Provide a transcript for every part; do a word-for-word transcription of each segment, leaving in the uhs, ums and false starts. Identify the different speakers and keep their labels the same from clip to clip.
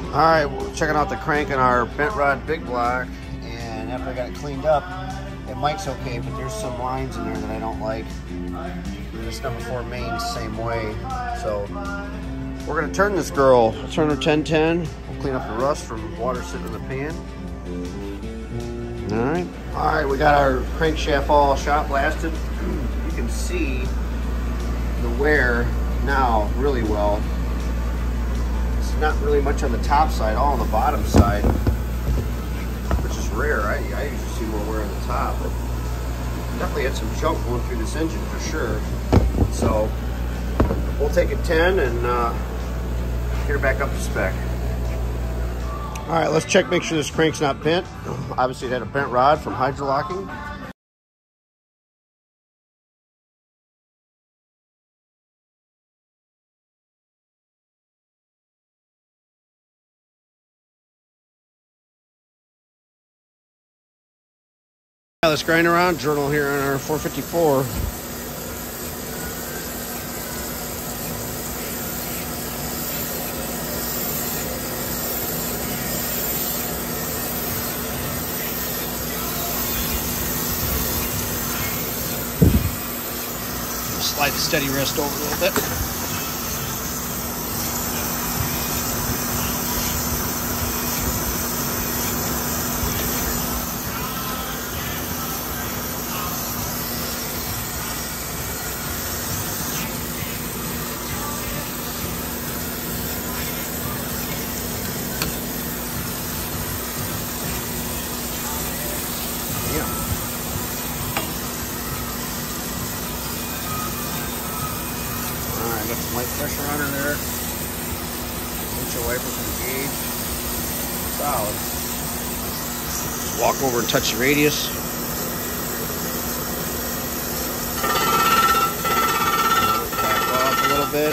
Speaker 1: Alright, we're checking out the crank in our bent rod big block, and after I got it cleaned up, it might's okay, but there's some lines in there that I don't like. And this number four main's the same way. So we're gonna turn this girl, turn her ten ten. We'll clean up the rust from water sitting in the pan. Alright. Alright, we got our crankshaft all shot blasted. You can see the wear now really well. Not really much on the top side, all on the bottom side, which is rare. I, I usually see more wear on the top, but definitely had some junk going through this engine for sure. So we'll take a ten and uh, get her back up to spec. All right, let's check, make sure this crank's not bent. Obviously it had a bent rod from hydrolocking. Let's grind around journal here on our four fifty-four. Slide the steady wrist over a little bit. Got some light pressure on her there. Windshield wiper from the gauge. Solid. Just walk over and touch the radius. Back off a little bit.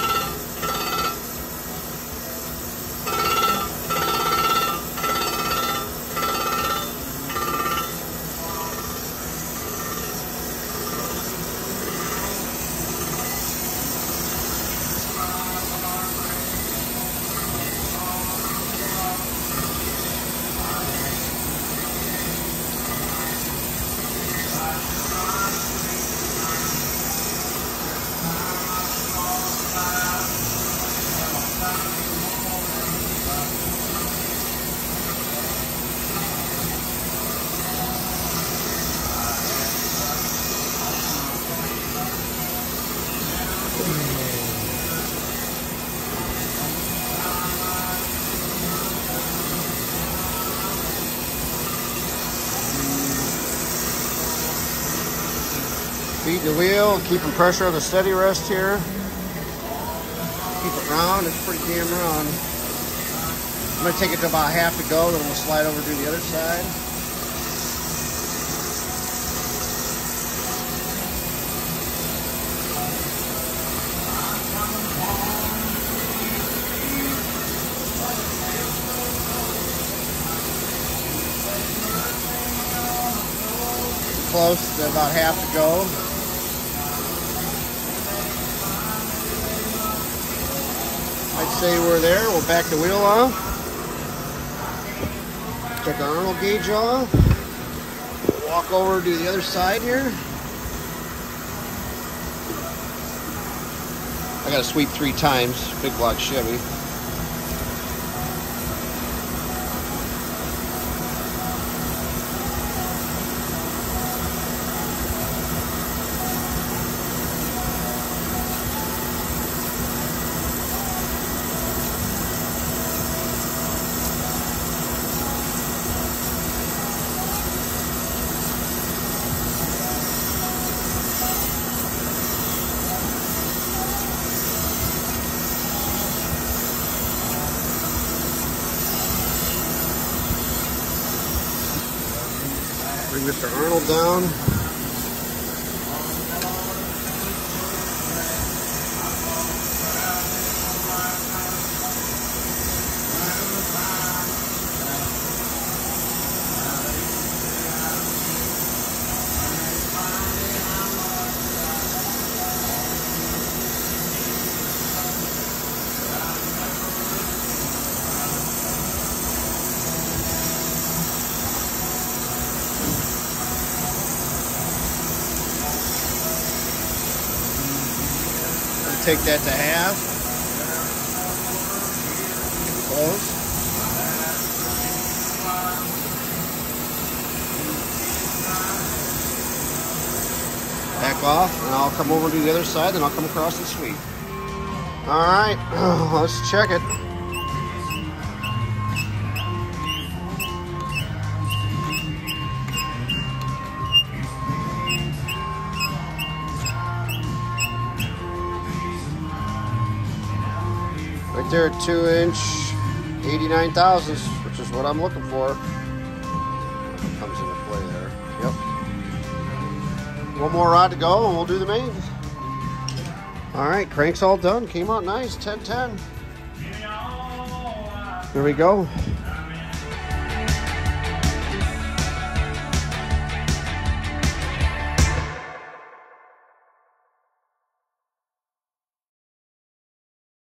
Speaker 1: Feed the wheel, keeping pressure on the steady rest here. Keep it round, it's pretty damn round. I'm going to take it to about half to go, then we'll slide over to the other side. Close to about half to go. I'd say we're there. We'll back the wheel off. Check our Arnold gauge off. Walk over to the other side here. I got to sweep three times. Big block Chevy. Bring Mister Arnold down. take that to half. Close. Back off, and I'll come over to the other side, then I'll come across the sweep. All right, let's check it. Right there, two inch, eighty-nine thousandths, which is what I'm looking for. Comes into play there. Yep. One more rod to go and we'll do the main. All right, crank's all done. Came out nice, ten ten. Here we go.